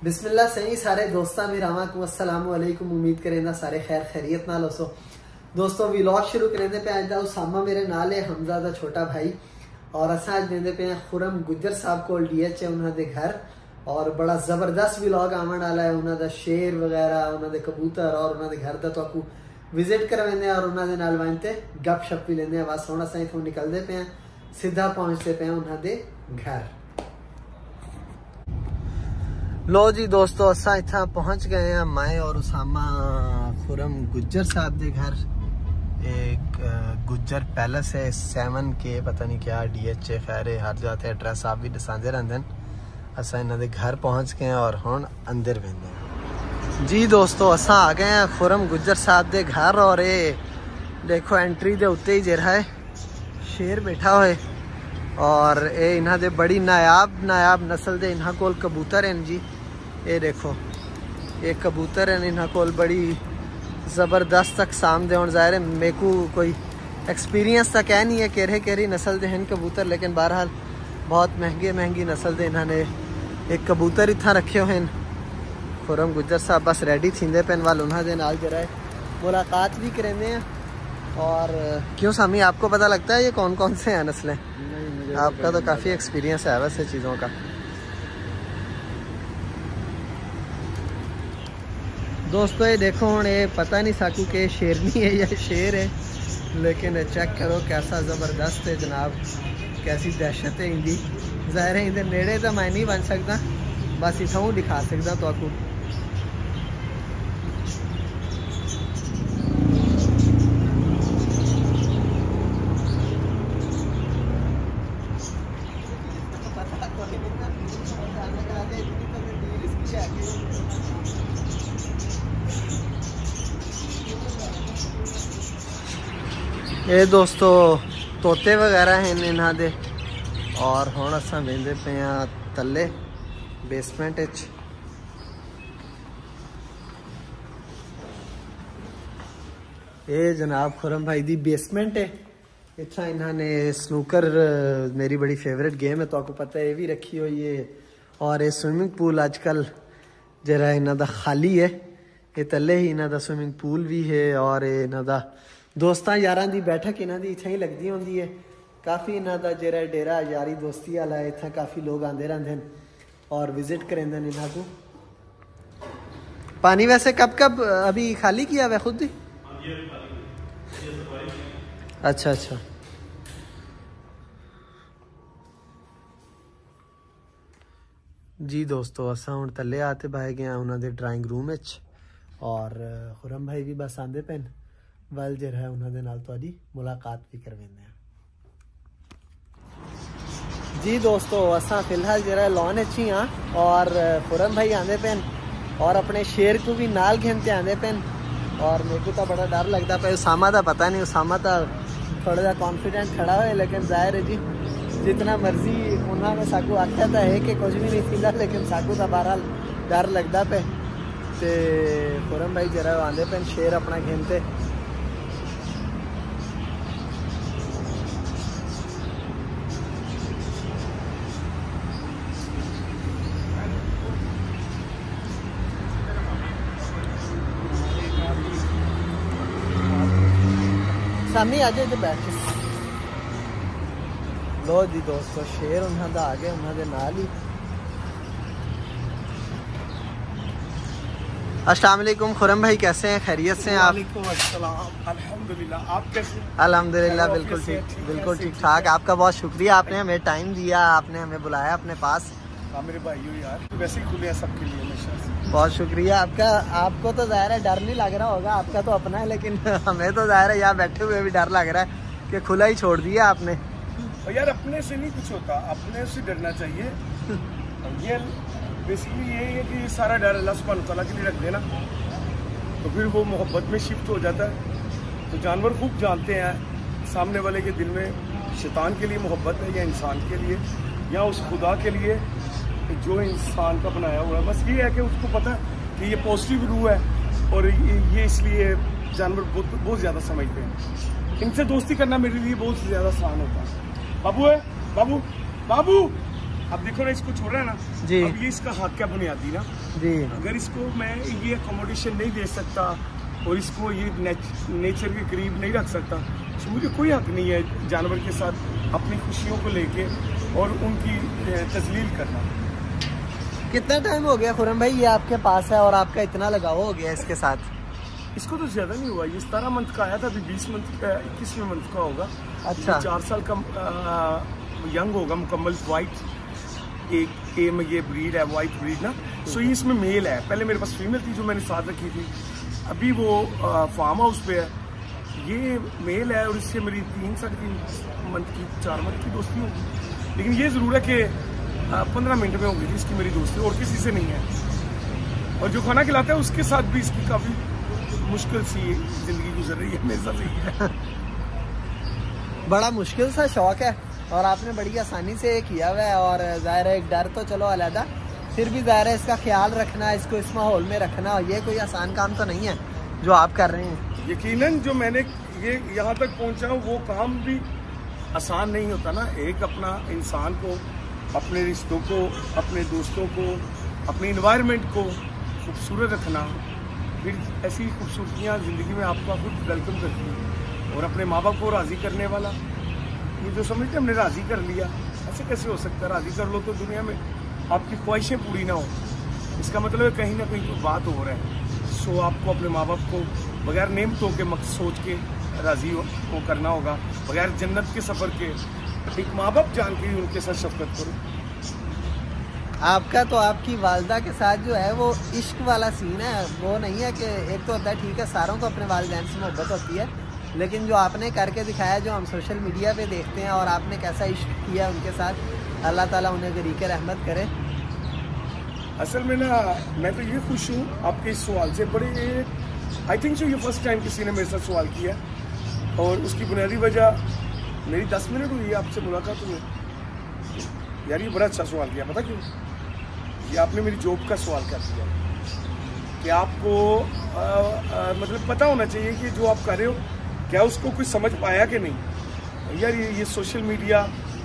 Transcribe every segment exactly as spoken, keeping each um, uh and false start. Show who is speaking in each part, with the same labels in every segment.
Speaker 1: बिस्मिल्लाह सही सारे दोस्तां मेरावां को अस्सलाम वालेकुम। उम्मीद करें सारे खैर खैरियत नाल हो। दोस्तों व्लॉग शुरू करेंदे पे अज दा उसामा मेरे नाल है, हमजा दा छोटा भाई, और अस अज देंदे पे खुरम गुज्जर साहब को डी एच है उन्होंने घर, और बड़ा जबरदस्त व्लॉग आवन वाला है। उन्होंने शेर वगैरह, उन्होंने कबूतर और उन्होंने घर का तो आपको विजिट करवाने और उन्होंने नाल वहीं गप शप भी लेंदे। बस हुण असां इत्थों निकलते पे हैं, सीधा पहुंचते पे उन्होंने घर। लो जी दोस्तों, असा इतना पहुंच गए हैं मैं और उसामा खुरम गुज्जर साहब के घर। एक गुज्जर पैलेस है, सेवन के पता नहीं क्या डी एच ए, खैर हर जाते एड्रैस आप भी दसाते रहते हैं। असा इन्हों के घर पहुंच गए हैं और हुण अंदर वेंदे हैं। जी दोस्तों, असा आ गए हैं खुरम गुज्जर साहब के घर, और ये देखो एंट्री के उत्ते ही जरा है शेर बैठा हुए, और ये इन्हों के बड़ी नायाब नायाब नस्ल के इन्हों को कबूतर हैं जी। ये देखो ये कबूतर हैं इन्हों को बड़ी ज़बरदस्त अकसाम दे। ज़ाहिर है मेरे को कोई एक्सपीरियंस तो कह नहीं है केरे केरी नस्ल के हैं कबूतर, लेकिन बहरहाल बहुत महंगे महंगी नस्ल के इन्होंने एक कबूतर इतना रखे हुए हैं। खुरम गुज्जर साहब बस रेडी थींदे पेन वाल उन्होंने नाल जरा मुलाकात भी करेंगे हैं। और क्यों सामी आपको पता लगता है ये कौन कौन से हैं नस्लें? आपका तो काफ़ी एक्सपीरियंस है वैसे चीज़ों का। दोस्तों ये देखो हूँ ये पता नहीं साकू के शेरनी है या शेर है, लेकिन चेक करो कैसा ज़बरदस्त है जनाब, कैसी दहशत है इनकी। ज़ाहिर है इधर नेड़े तो मैं नहीं बन सकता, बस इतना दिखा सकता तो आपको। ये दोस्तों तोते वगैरह हैं इन्हों दे, और हुण असां वेंदे पे हैं तले बेसमेंट च। ये जनाब खुरम भाई दी बेसमेंट है। इतना इन्होंने स्नूकर, मेरी बड़ी फेवरेट गेम है तो आपको पता है, ये भी रखी हुई है। और ये स्विमिंग पूल आजकल जरा इन्हों का खाली है, ये तले ही इन्हों का स्विमिंग पूल भी है, और ये इन्हों का दोस्तां यारां दी बैठक इन्हों की इत्थे ही लगती होंगी है। काफ़ी इन्हों का जरा डेरा यारी दोस्ती वाला है, इतना काफ़ी लोग आते रहते हैं और विजिट करेंगे इन्हों को। पानी वैसे कब कब अभी खाली किया हुआ खुद ही? अच्छा अच्छा। जी दोस्तों, असा हुण तले आते पाए गए उन्होंने ड्राइंग रूम में, और खुरम भाई भी बस आते पे वल जो है उन्होंने नाल तुहाडी मुलाकात भी करवाते हैं। जी दोस्तों, असा फिलहाल जरा लॉन ही हाँ, और खुरम भाई आते पे और अपने शेर को भी नाल घेनते आते पे, और मेरे को तो बड़ा डर लगता पे। उसामा का पता नहीं, उसामा तो थोड़ा जा कॉन्फिडेंट खड़ा है, लेकिन जाहिर है जी जितना मर्जी उन्होंने साकू आख्या था है कि कुछ भी नहीं थींदा, लेकिन साकू का बहरहाल डर लगता पे। तो खुरम भाई जरा आते पे शेर अपना घेनते। सामी आ जाए बैठ। लो जी दोस्तों, शेर उन्होंने आ गए उन्होंने नाल ही। अस्सलाम वालेकुम खुरम भाई, कैसे हैं? खैरियत से हैं आप?
Speaker 2: अल्हम्दुलिल्लाह, आप कैसे?
Speaker 1: अल्हम्दुलिल्लाह बिल्कुल ठीक, बिल्कुल ठीक ठाक। आपका बहुत शुक्रिया, आपने हमें टाइम दिया, आपने हमें बुलाया अपने पास।
Speaker 2: मेरे भाई हो यार, वैसे ही खुले हैं सबके लिए हमेशा।
Speaker 1: बहुत शुक्रिया आपका। आपको तो ज़ाहिर है डर नहीं लग रहा होगा, आपका तो अपना है, लेकिन हमें तो ज़ाहिर है यहाँ बैठे हुए भी डर लग रहा है कि खुला ही छोड़ दिया आपने।
Speaker 2: और यार अपने से नहीं कुछ होता, अपने से डरना चाहिए। ये बेसिकली ये है कि सारा डर अल्लाह सुब्हान व तआला के लिए रख देना, तो फिर वो मोहब्बत में शिफ्ट हो जाता है। तो जानवर खूब जानते हैं सामने वाले के दिल में शैतान के लिए मोहब्बत है या इंसान के लिए या उस खुदा के लिए जो इंसान का बनाया हुआ है। बस ये है कि उसको पता है कि ये पॉजिटिव रूह है, और ये इसलिए जानवर बहुत बहुत ज़्यादा समझते हैं। इनसे दोस्ती करना मेरे लिए बहुत ज़्यादा आसान होता है। बाबू है, बाबू बाबू अब देखो ना, इसको छोड़ रहा है ना जी। अब ये इसका हक क्या बुनियादी ना
Speaker 1: जी।
Speaker 2: अगर इसको मैं ये अकोमोडेशन नहीं दे सकता और इसको ये नेच, नेचर के करीब नहीं रख सकता, तो मुझे कोई हक नहीं है जानवर के साथ अपनी खुशियों को लेके और उनकी तजलील करना।
Speaker 1: कितना टाइम हो गया खुरम भाई ये आपके पास है और आपका इतना लगाव हो गया इसके साथ?
Speaker 2: इसको तो ज़्यादा नहीं हुआ, ये सतारह मंथ का आया था, अभी बीस मंथ का इक्कीसवें मंथ का होगा।
Speaker 1: अच्छा।
Speaker 2: चार साल का यंग होगा मुकम्मल। वाइट एक ए में ये ब्रीड है, वाइट ब्रीड ना। सो ये इसमें मेल है। पहले मेरे पास फीमेल थी जो मैंने साथ रखी थी, अभी वो फार्म हाउस पे है। ये मेल है और इससे मेरी तीन साढ़े तीन मंथ की चार मंथ की दोस्ती होगी, लेकिन ये ज़रूर है कि पंद्रह मिनट में होगी इसकी मेरी दोस्ती, और किसी से नहीं है। और जो खाना खिलाता है उसके साथ भी इसकी काफ़ी मुश्किल सी जिंदगी गुजर रही है मेरे साथ रही है।
Speaker 1: बड़ा मुश्किल सा शौक है और आपने बड़ी आसानी से किया हुआ है, और ज़ाहिर है एक डर तो चलो अलहदा, फिर भी ज़ाहिर है इसका ख्याल रखना, इसको इस माहौल में रखना, ये कोई आसान काम तो नहीं है जो आप कर रहे हैं।
Speaker 2: यकीनन जो मैंने ये यहाँ तक पहुँचा हूँ वो काम भी आसान नहीं होता ना। एक अपना इंसान को, अपने रिश्तों को, अपने दोस्तों को, अपने इन्वायरमेंट को खूबसूरत रखना, फिर ऐसी खूबसूरतियाँ ज़िंदगी में आपका खुद वेलकम करती हैं। और अपने माँ बाप को राज़ी करने वाला, ये जो समझते हमने राज़ी कर लिया, ऐसे कैसे हो सकता है? राज़ी कर लो तो दुनिया में आपकी ख्वाहिशें पूरी ना हो, इसका मतलब है कहीं ना कहीं बात हो रहा है। सो आपको अपने माँ बाप को बगैर नेमतों के मकसद सोच के राज़ी को करना होगा, बगैर जन्नत के सफ़र के एक माँ बाप जान के ही उनके साथ शफकत करो।
Speaker 1: आपका तो आपकी वालदा के साथ जो है वो इश्क वाला सीन है, वो नहीं है कि एक तो होता है ठीक है सारों को अपने वालिदैन से मोहब्बत होती है, लेकिन जो आपने करके दिखाया, जो हम सोशल मीडिया पे देखते हैं, और आपने कैसा इश्क किया उनके साथ, अल्लाह ताला उन्हें गरीक रहमत करे।
Speaker 2: असल में ना मैं तो ये खुश हूँ आपके इस सवाल से। बड़े आई थिंक सो ये फर्स्ट टाइम किसी ने मेरे साथ सवाल किया, और उसकी बुनियादी वजह मेरी दस मिनट हुई आपसे मुलाकात हुई। यार ये बड़ा अच्छा सवाल किया, पता क्यों? ये आपने मेरी जॉब का सवाल कर दिया कि आपको आ, आ, मतलब पता होना चाहिए कि जो आप कर रहे हो क्या उसको कोई समझ पाया कि नहीं। यार ये ये सोशल मीडिया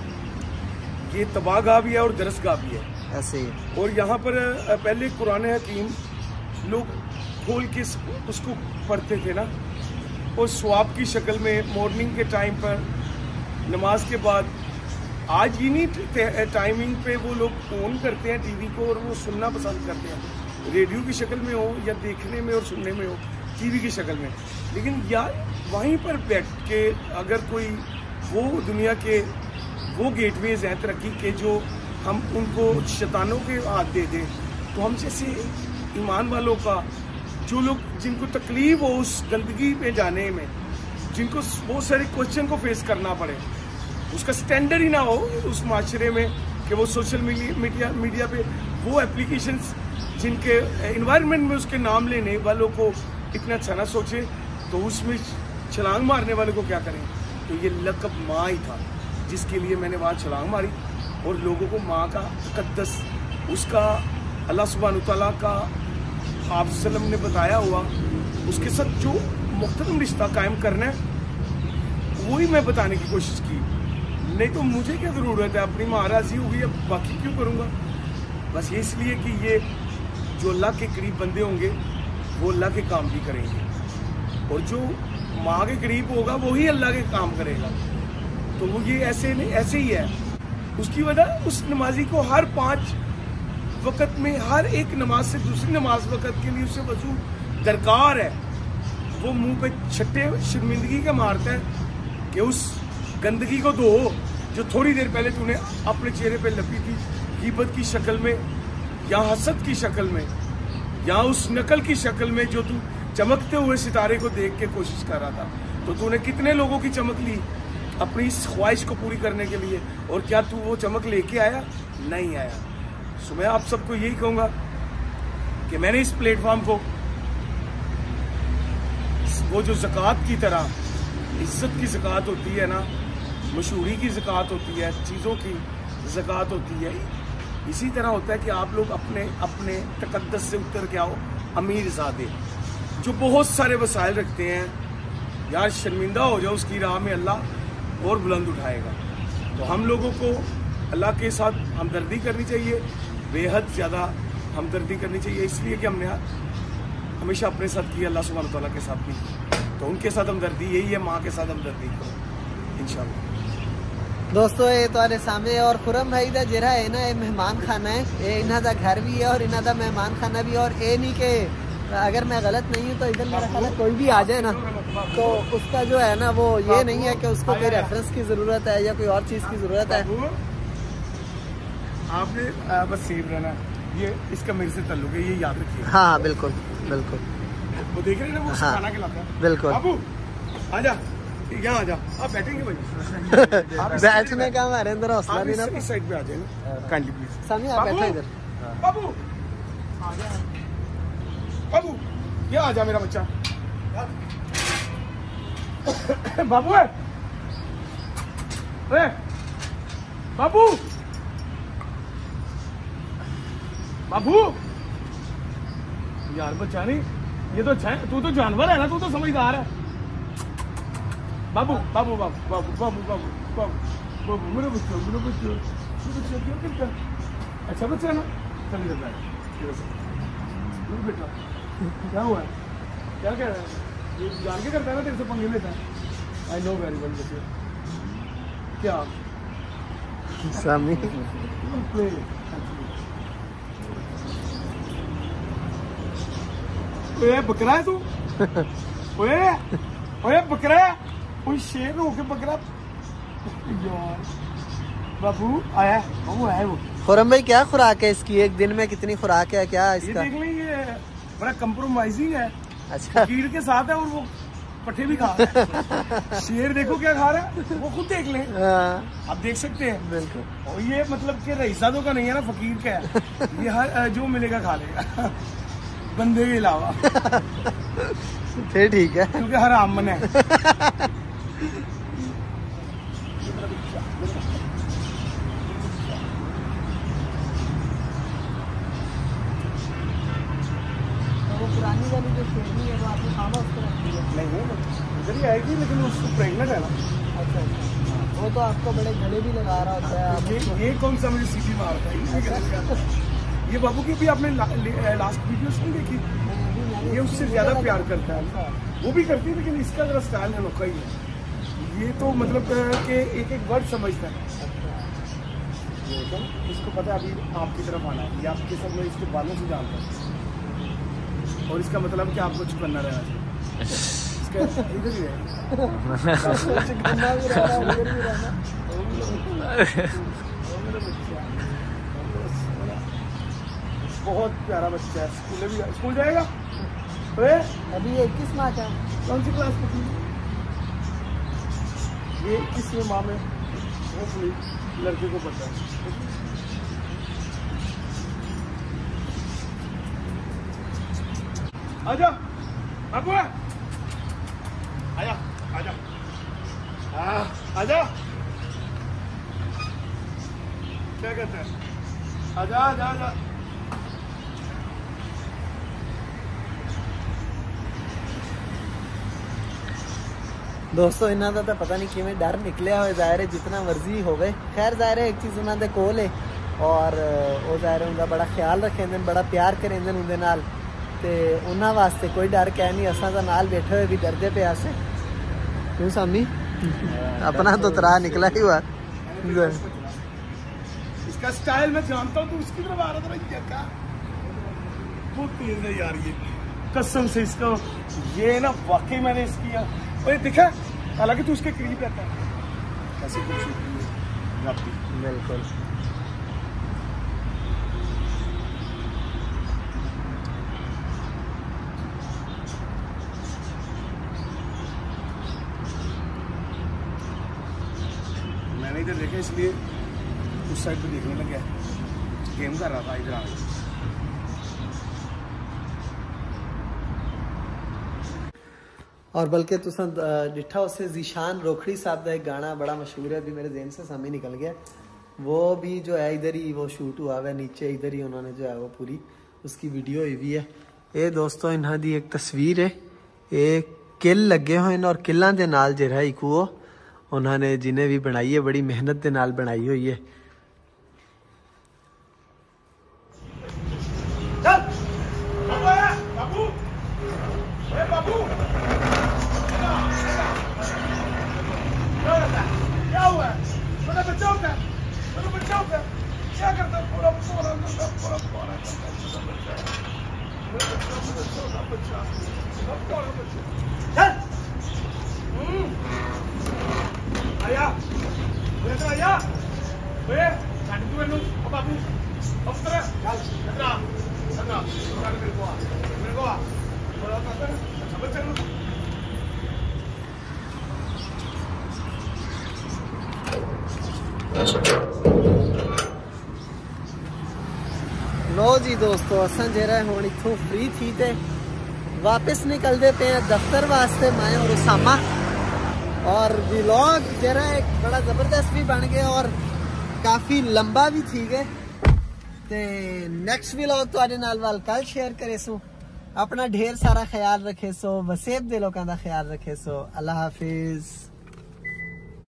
Speaker 2: ये तबाहगाह भी है और दरसगाह भी है
Speaker 1: ऐसे ही।
Speaker 2: और यहाँ पर पहले कुरान हकीम लोग खोल के उसको पढ़ते थे ना, और स्वाब की शक्ल में मॉर्निंग के टाइम पर नमाज के बाद। आज इन्हीं टाइमिंग पे वो लोग ऑन करते हैं टीवी को और वो सुनना पसंद करते हैं, रेडियो की शक्ल में हो या देखने में और सुनने में हो, टीवी की शक्ल में। लेकिन यार वहीं पर बैठ के अगर कोई वो दुनिया के वो गेटवेज हैं तरक्की के जो हम उनको शैतानों के हाथ दे दें, तो हम जैसे ईमान वालों का, जो लोग जिनको तकलीफ हो उस गंदगी में जाने में, जिनको बहुत सारे क्वेश्चन को फेस करना पड़े, उसका स्टैंडर्ड ही ना हो उस माशरे में कि वो सोशल मीडिया मीडिया पे वो एप्लीकेशंस जिनके इन्वायरमेंट में उसके नाम लेने वालों को इतना अच्छा ना सोचे, तो उसमें छलांग मारने वाले को क्या करें? तो ये लक़ब माँ ही था जिसके लिए मैंने वहाँ छलांग मारी, और लोगों को माँ का तक़द्दस, उसका अल्लाह सुब्हान तआला का आप सल्लम ने बताया हुआ उसके साथ जो मुख्तरम रिश्ता कायम करना है, वही मैं बताने की कोशिश की। नहीं तो मुझे क्या ज़रूरत है, अपनी माँ राज़ी होगी, अब बाकी क्यों करूँगा? बस ये इसलिए कि ये जो अल्लाह के करीब बंदे होंगे वो अल्लाह के काम भी करेंगे, और जो माँ के करीब होगा वही अल्लाह के काम करेगा। तो वो ये ऐसे नहीं, ऐसे ही है। उसकी वजह उस नमाजी को हर पाँच वक़्त में, हर एक नमाज से दूसरी नमाज वक़्त के लिए उसे वजू दरकार है। वो मुंह पे छट्टे शर्मिंदगी का मारता है कि उस गंदगी को धो जो थोड़ी देर पहले तूने अपने चेहरे पे लपी थी, गीबत की शक्ल में या हसद की शक्ल में या उस नकल की शक्ल में, जो तू चमकते हुए सितारे को देख के कोशिश कर रहा था। तो तूने कितने लोगों की चमक ली अपनी इस ख्वाहिश को पूरी करने के लिए, और क्या तू वो चमक लेके आया? नहीं आया। सो मैं आप सबको यही कहूँगा कि मैंने इस प्लेटफॉर्म को वो जो ज़कात की तरह, इज्जत की ज़कात होती है ना, मशहूरी की ज़कात होती है, चीज़ों की ज़कात होती है, इसी तरह होता है कि आप लोग अपने अपने तक़द्दस से उतर के आओ अमीर ज़ादे जो बहुत सारे वसाइल रखते हैं। यार शर्मिंदा हो जाओ, उसकी राह में अल्लाह और बुलंद उठाएगा। तो हम लोगों को अल्लाह के साथ हमदर्दी करनी चाहिए, बेहद ज़्यादा हमदर्दी करनी चाहिए, इसलिए कि हमने हमेशा अपने साथ की, अल्लाह सुब्हानहू तआला के साथ की, तो उनके साथ हमदर्दी यही है, माँ के साथ हमदर्दी करो इंशाल्लाह।
Speaker 1: दोस्तों ये तुम्हारे सामने और खुरम भाई का जरा है ना, ये मेहमान खाना है, ये इन्हों का घर भी है और इन्हों का मेहमान खाना भी है। और ये नहीं कि अगर मैं गलत नहीं हूँ तो इधर मेरा ख्याल है कोई भी आ जाए ना तो उसका जो है ना वो ये नहीं है कि उसको कोई रेफरेंस की जरूरत है या कोई और चीज की जरूरत है।
Speaker 2: आपने बस सेफ रहना, ये इसका मेरे से ताल्लुक है, ये याद रखिए।
Speaker 1: हाँ बिल्कुल बिल्कुल,
Speaker 2: वो देख रहे हैं ना, वो
Speaker 1: हाँ,
Speaker 2: खाना खिलाता है।
Speaker 1: बिल्कुल।
Speaker 2: बाबू आजा, यहाँ आ जा, आप बैठेंगे भाई।
Speaker 1: बैठने का हमारे अंदर हौसला नहीं ना।
Speaker 2: इस साइड पे आ जाए ना काइंडली प्लीज।
Speaker 1: सामी आप बैठो इधर।
Speaker 2: बाबू आ जा, बाबू ये आ जा मेरा बच्चा। बाबू है, ए, बाबू बाबू यार बच्चा नहीं, ये तो तू तो जानवर है ना, तू तो समझदार है। बाबू बाबू बाबू बाबू बाबू बाबू बाबू बाबू मेरे बच्चे मेरे बच्चे मेरे बच्चे क्यों करता है? अच्छा बच्चा है ना, चल इधर बैठ बेटा। क्या हुआ है, क्या कह रहा है? ये जान के करता है ना, तेरे से पंगे लेता है। आई नो वेरी वेल बच्चे। क्या
Speaker 1: सामी
Speaker 2: ओए बकरा है तू? ओए ओए बकरा है, कोई शेर हो के बकरा यार। बाबू आया, बाबू आया वो।
Speaker 1: खुरम भाई क्या खुराक है इसकी, एक दिन में कितनी खुराक है क्या इसका?
Speaker 2: ये देख लें, ये बड़ा कंप्रोमाइजिंग है।
Speaker 1: अच्छा,
Speaker 2: कीड़ के साथ है और वो पट्टे भी खा रहा है। शेर देखो क्या खा रहा है, वो खुद देख लें। आप देख सकते हैं
Speaker 1: बिल्कुल।
Speaker 2: और ये मतलब कि रईसादों का नहीं है ना, फकीर का है। ये हर जो मिलेगा खा लेगा, बंदे के अलावा।
Speaker 1: फिर ठीक है,
Speaker 2: क्योंकि हर आमन है।
Speaker 1: वो पुरानी वाली जो शेरनी है वो आपने खाना उसको रखती है?
Speaker 2: नहीं इधर ही आएगी, लेकिन उसको प्रेगनेंट है ना।
Speaker 1: अच्छा अच्छा, वो तो आपको बड़े गले भी लगा रहा होता है आप
Speaker 2: ये,
Speaker 1: उसको।
Speaker 2: ये कौन सा मुझे सीटी मारता है? ये बाबू की भी आपने ला, लास्ट वीडियोस नहीं देखी? ये उससे ज्यादा प्यार करता है, वो भी करती है, लेकिन इसका जरा स्टाइल अनोखा ही है। ये तो मतलब कि एक एक वर्ड समझता है। इसको पता है अभी आपकी तरफ आना है, ये आपके सब में इसके बालों से जानता है, और इसका मतलब कि आपको चुकन्ना रहना चाहिए। इसका इधर ही बहुत प्यारा बच्चा है, स्कूल भी स्कूल जाएगा। अरे
Speaker 1: अभी ये इक्कीस माह का है।
Speaker 2: कौन सी क्लास में? ये इक्कीसवें माह में होपफुली लड़के को पता है। आजा बाबू, आजा आजा आजा, क्या कहते हैं? आजा आजा आजा।
Speaker 1: दोस्तों इन्हों का तो पता नहीं किमें डर निकलिया हुआ, ज़ाहिर है जितना मर्जी हो गए। खैर ज़ाहिर है एक चीज़ उन्होंने कोल है और वो ज़ाहिर है उनका बड़ा ख्याल रखेंगे, बड़ा प्यार करेंगे उनके नाल, ते उन्होंने वास्ते कोई डर कह नहीं। असा तो नाल बैठे हुए भी डरते पे आसे। क्यों सामी अपना तो तरा निकला ही हुआ।
Speaker 2: इसका स्टाइल मैं जानता हूँ, तो उसकी तरफ आ रहा था क्या, बहुत तेज है यार ये, कसम से। इसका ये ना वाकई मैंने इसकी और दिखा, हालांकि तू उसके करीब रहता है, कैसी खूबसूरती है।
Speaker 1: बिल्कुल।
Speaker 2: मैंने इधर देखा इसलिए उस साइड पे देखने लग गया, गेम कर रहा था इधर आ।
Speaker 1: और बल्कि तुसा डिठा उससे जीशान रोखड़ी साहब का एक गाना बड़ा मशहूर है, अभी मेरे जेहन से सामने निकल गया। वो भी जो है इधर ही वो शूट हुआ है, नीचे इधर ही उन्होंने जो है वो पूरी उसकी वीडियो हुई भी है। ये दोस्तों इन्हों की एक तस्वीर है, ये किल लगे हुए हैं और किलों के नाल जो है एक वो उन्होंने जिन्हें भी बनाई है बड़ी मेहनत के नाल बनाई हुई है।
Speaker 2: होता है? क्या करता है? पूरा पूरा करता है, पूरा पूरा करता है, छोटा बच्चा है। मेरा बच्चा, मेरा छोटा बच्चा, मेरा प्यारा बच्चा। चल। हम्म। आया। बेटा आया। बे, छाड़ तू इन्हें, अब बाबू, अब तेरा, चल, बेटा, बेटा, बेटा मेरे को आ, मेरे को आ, बड़ा काका, अच्छा बच्चा ना।
Speaker 1: लो जी दोस्तों, असा जरा हुण इत्थों फ्री थी ते वापस निकलते पे हैं दफ्तर वास्ते, मैं और उसामा। और व्लॉग जरा एक बड़ा जबरदस्त भी बन गया और काफ़ी लंबा भी थी गए। ते नैक्सट व्लॉग तुहाडे नाल वाल कल शेयर करे सो। अपना ढेर सारा ख्याल रखे सो, वसेब दे लोगों का ख्याल रखे सो। अल्लाह हाफिज।